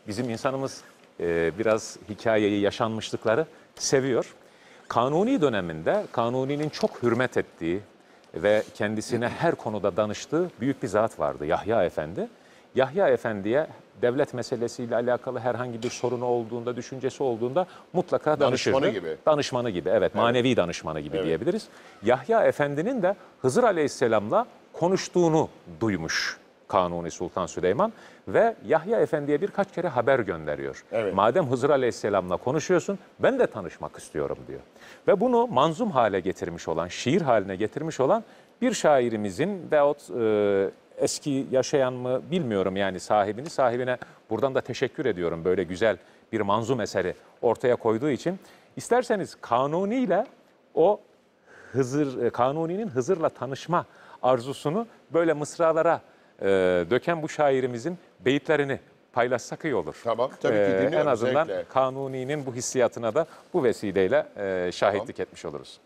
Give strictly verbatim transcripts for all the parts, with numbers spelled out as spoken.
bizim insanımız e, biraz hikayeyi, yaşanmışlıkları seviyor. Kanuni döneminde Kanuni'nin çok hürmet ettiği ve kendisine her konuda danıştığı büyük bir zat vardı, Yahya Efendi. Yahya Efendi'ye devlet meselesiyle alakalı herhangi bir sorunu olduğunda, düşüncesi olduğunda mutlaka danışırdı. Danışmanı gibi. Danışmanı gibi, evet, evet. Manevi danışmanı gibi Evet. diyebiliriz. Yahya Efendi'nin de Hızır Aleyhisselam'la konuştuğunu duymuş Kanuni Sultan Süleyman ve Yahya Efendi'ye birkaç kere haber gönderiyor. Evet. Madem Hızır Aleyhisselam'la konuşuyorsun, ben de tanışmak istiyorum diyor. Ve bunu manzum hale getirmiş olan, şiir haline getirmiş olan bir şairimizin veyahut e, eski yaşayan mı bilmiyorum yani sahibini. Sahibine buradan da teşekkür ediyorum böyle güzel bir manzum eseri ortaya koyduğu için. İsterseniz Kanuni ile o Hızır, Kanuni'nin Hızır'la tanışma arzusunu böyle mısralara e, döken bu şairimizin beyitlerini paylaşsak iyi olur. Tamam, tabii ki dinliyorum. Ee, en azından zevkle. Kanuni'nin bu hissiyatına da bu vesileyle e, şahitlik tamam. etmiş oluruz.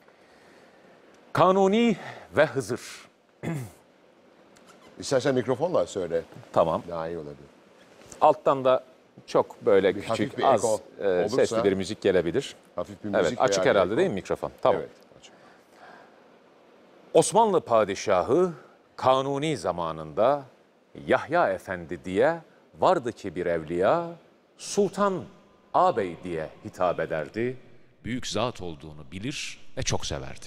Kanuni ve Hızır. İstersen mikrofonla söyle. Tamam. Daha iyi olabilir. Alttan da çok böyle bir küçük, bir az e, sesli bir müzik gelebilir. Hafif bir müzik. Evet, açık herhalde eko. Değil mi mikrofon? Tamam. Evet, açık. Osmanlı padişahı Kanuni zamanında Yahya Efendi diye vardı ki bir evliya, Sultan Ağabey diye hitap ederdi. Büyük zat olduğunu bilir ve çok severdi.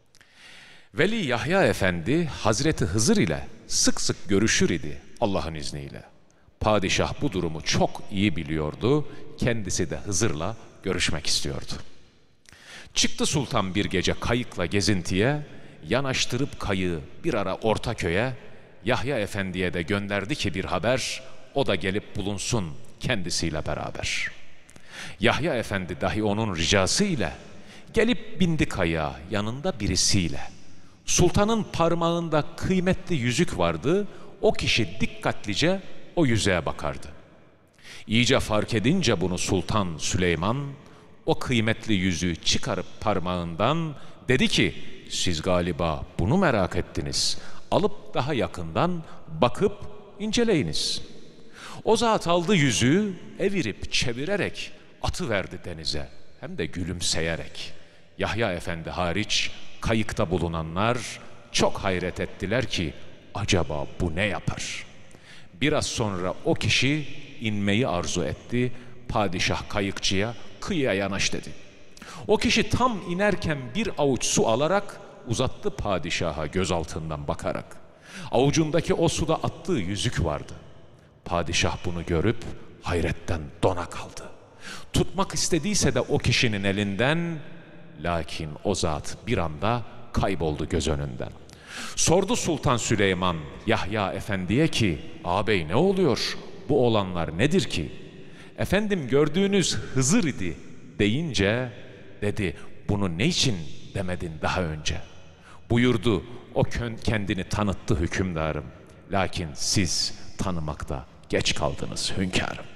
Veli Yahya Efendi Hazreti Hızır ile sık sık görüşür idi Allah'ın izniyle. Padişah bu durumu çok iyi biliyordu. Kendisi de Hızır'la görüşmek istiyordu. Çıktı sultan bir gece kayıkla gezintiye, yanaştırıp kayığı bir ara Ortaköy'e, Yahya Efendi'ye de gönderdi ki bir haber, o da gelip bulunsun kendisiyle beraber. Yahya Efendi dahi onun ricası ile gelip bindi kayığa yanında birisiyle. Sultanın parmağında kıymetli yüzük vardı, o kişi dikkatlice o yüzüğe bakardı. İyice fark edince bunu Sultan Süleyman, o kıymetli yüzüğü çıkarıp parmağından dedi ki, siz galiba bunu merak ettiniz, alıp daha yakından bakıp inceleyiniz. O zat aldı yüzüğü, evirip çevirerek atıverdi denize, hem de gülümseyerek. Yahya Efendi hariç kayıkta bulunanlar çok hayret ettiler ki, acaba bu ne yapar? Biraz sonra o kişi inmeyi arzu etti, padişah kayıkçıya kıyıya yanaş dedi. O kişi tam inerken bir avuç su alarak uzattı padişaha göz altından bakarak. Avucundaki o suda attığı yüzük vardı. Padişah bunu görüp hayretten dona kaldı. Tutmak istediyse de o kişinin elinden, lakin o zat bir anda kayboldu göz önünden. Sordu Sultan Süleyman Yahya Efendi'ye ki, ağabey ne oluyor? Bu olanlar nedir ki? Efendim gördüğünüz Hızır idi deyince, dedi bunu ne için demedin daha önce? Buyurdu, o kendini tanıttı hükümdarım. Lakin siz tanımakta geç kaldınız hünkârım.